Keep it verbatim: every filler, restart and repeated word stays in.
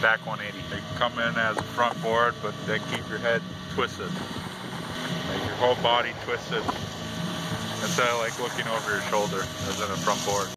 back one eighty. They come in as a front board, but then keep your head twisted. Like your whole body twisted instead of like looking over your shoulder as in a front board.